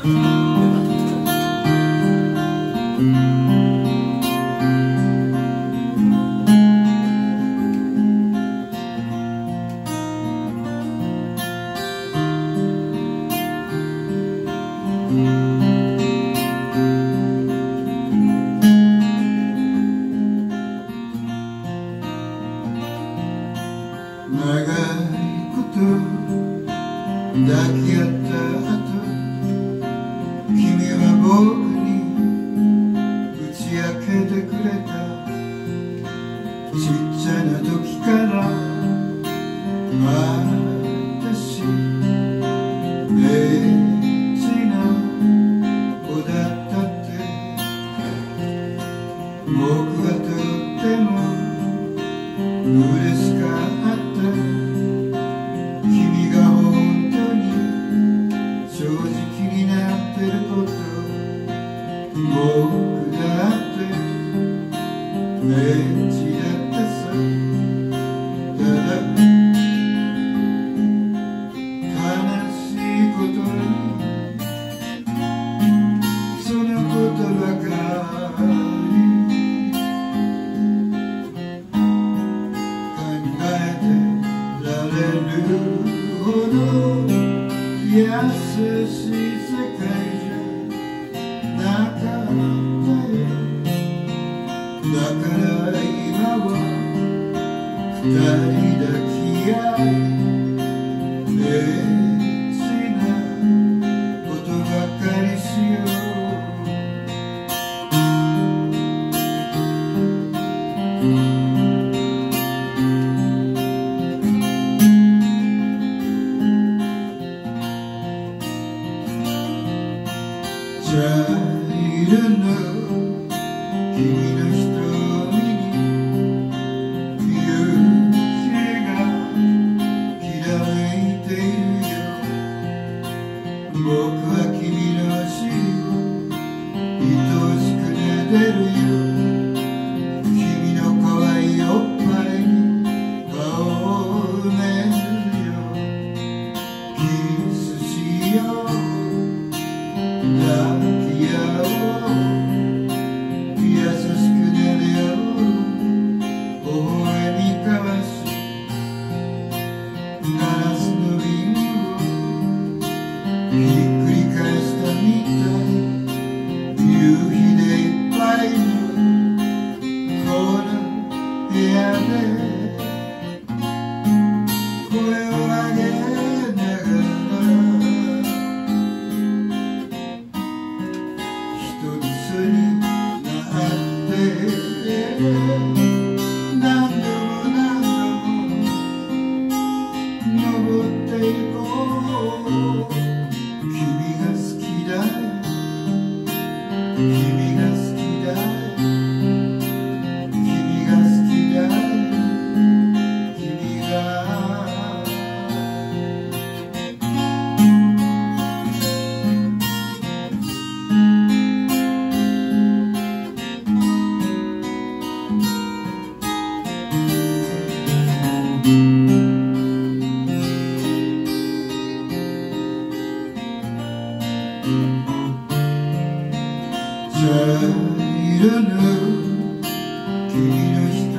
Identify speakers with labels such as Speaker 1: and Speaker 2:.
Speaker 1: 長いこと抱き合った後、君は僕に打ち明けてくれた。ちっちゃな時から私エッチな子だったって、僕はとっても嬉しかった。君が本当に正直になってること、僕だってエッチだったさ。ただ悲しいことにそのことばかり考えてられるほど優しい世界じゃなかったよ。だから今は二人抱き合いエッチなことばかりしよう。茶色の君の瞳に夕日がきらめいているよ。僕は君の尻を愛しく撫でるよ。君の可愛いおっぱいに顔を埋めるよ。キスしよう、抱き合おう、優しくなれよう、微笑み交わしガラスの瓶をひっくり返したみたい。夕日でいっぱいのこの部屋で声を上げながら一つになって何度も何度も登っていこう。君が好きだよ、君が好きだよ、君が好きだよ、君が茶色の君の瞳